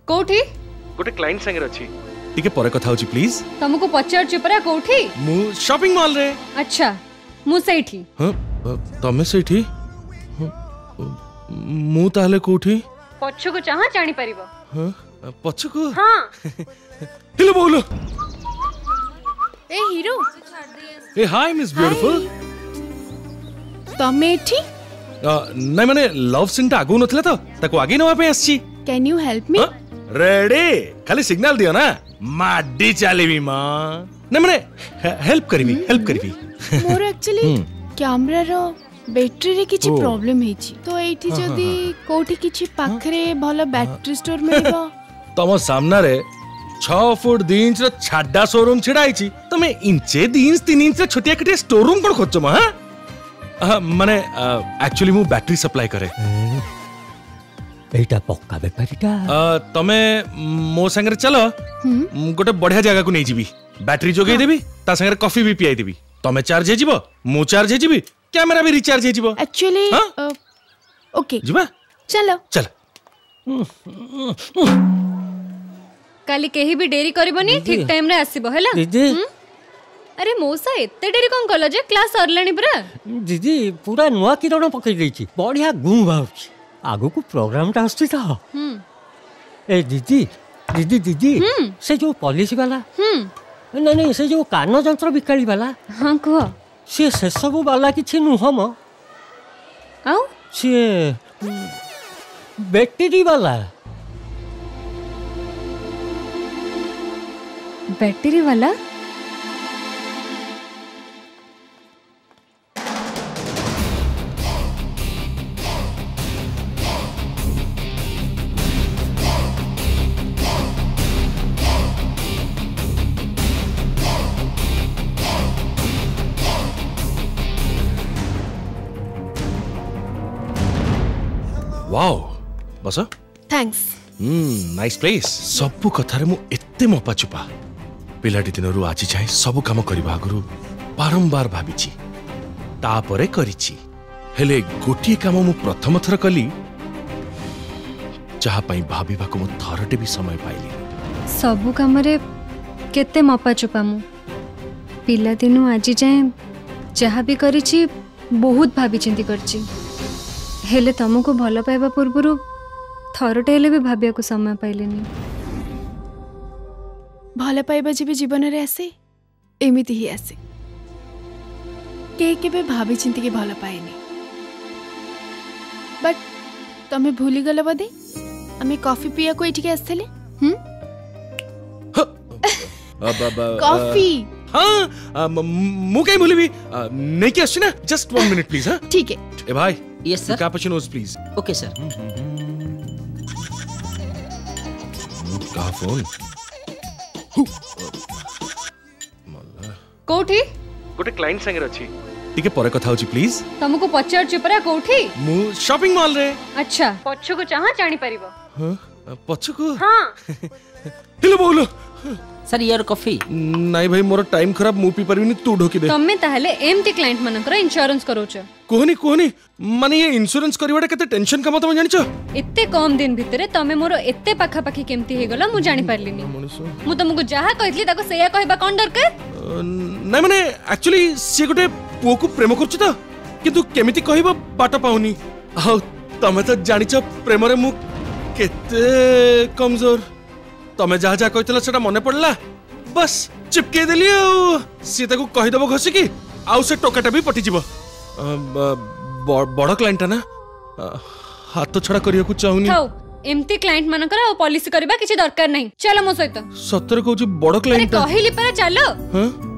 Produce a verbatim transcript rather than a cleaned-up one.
कोठी गोटे क्लाइंट संगे अछि टिके परे कथा होची प्लीज तुमको पचार चिपरा कोठी मु शॉपिंग मॉल रे अच्छा मु सेठी हां तमे सेठी मु ताले कोठी पछ को चाहा जानि परिबो हां पछ को हां हेलो बोलो ए हीरो ए हाय मिस ब्यूटीफुल तमे एठी नहीं माने लव सीन ता आगु नथला तो ताको आगे नवा पे आछि can you help me ready खाली सिग्नल दियो ना माडी चलेबी मां नहीं माने हेल्प करबी हेल्प करबी मोर एक्चुअली कैमरा रो बैटरी रे किछि प्रॉब्लम हेछि तो एठी जदी कोठी किछि पाखरे भलो बैटरी स्टोर मिलबो तम सामना रे छह फुट दो इंच रो छाडा शोरूम छिड़ाई छी तमे इंचे दो इंच तीन इंच रो छोटिया कटिया स्टोर रूम कोन खोजो मा हां माने एक्चुअली मु बैटरी सप्लाई करे एटा पक्का बेपारीटा तमे मो संगे चलो गोटे बढ़िया जगह को नहीं जीबी बैटरी जोगे देबी ता संगे कॉफी भी पियाई देबी तमे चार्ज हे जीवो मु चार्ज हे जीबी कैमरा भी रिचार्ज हे जीवो एक्चुअली ओके जीबा चलो चल काली केही भी देरी करबनी ठीक टाइम रे आसीबो हैला दीदी अरे मौसा एते देरी कोन कलो जे क्लास सरलानी परा दीदी पूरा नुआ किरण पकई देछि बढ़िया गु भाउछि आगो को प्रोग्राम ता आछी था हम ए दीदी दीदी दीदी से जो पॉलिसी वाला हम नहीं नहीं से जो कान जंत्र बिकाली वाला हां को से से सब वाला किछि नु हम आउ से बैटरी वाला बैटरी वाला वाओ बस थैंक्स हम्म नाइस प्लेस सब कथा रे मु एत्ते मपा चुपा पिलाटी दिनरु आजि जाय सब काम करबा आगरु बारंबार भाबिची तापरे करिची हेले गोटिए काम मु प्रथम थर कली जहा पई भाबिबा को मु थरटे भी समय पाइली सब काम रे केते मपा चुपा मु पिला दिनु आजि जाय जहा भी करिची बहुत भाबी चिंती करची हेले तुमको भल पाइबा पूर्व थरटे हेले भी भाबिया को समय पाइलेनी भल पाइबा जी जीवन रे आसे एमिति ही आसे के केबे भाबी चिंती के भल पाएनी बट तमे भूली गले बदे हमें कॉफी पिया को एठी के आस्थले हम कॉफी हां मु कहीं भूली भी नहीं के आछी ना जस्ट वन मिनट प्लीज हां ठीक है ए भाई yes sir cappuccinos please okay sir का फोन कोठी गोटे क्लाइंट संगे अछि टिके परे कथा होची प्लीज तुमको पचार चिपरा कोठी मु शॉपिंग मॉल रे अच्छा पछ को चाहा जानि परिबो हां पछ को हां हेलो बोलो सर यार कॉफी नहीं भाई मोर टाइम खराब मु पी परबिनी तू ढोकी दे तमे ताहले एमती क्लाइंट मनकर इंश्योरेंस करोछ कोहनी कोहनी माने ये इंश्योरेंस करवाटा केते टेंशन काम तमे जानिछ एते कम दिन भितरे तमे मोर एते पाखा पाखी केमती हे गला मु जानि पारलिनी मु तुमको जहा कहथली ताको सेया कहबा कोन दरकार नहीं माने एक्चुअली से गोटे पुओ को प्रेम करछ त किंतु केमिति कहबा बाट पाउनी आ तमे त जानिछ प्रेम रे मु केते कमजोर तमे जहा जहा कहतला सेटा मने पड़ला बस चिपके देली सी ताको कहि दबो घसी की आउ से टोकाटा भी पटी जीवो बड़ क्लाइंट ना हाथ छड़ा करिया को चाहुनी थाउ एमती क्लाइंट मनकर पॉलिसी करबा किछि दरकार नहीं चलो मो सहित सत्तर कहू बड़ क्लाइंट अरे कहिली पर चलो हां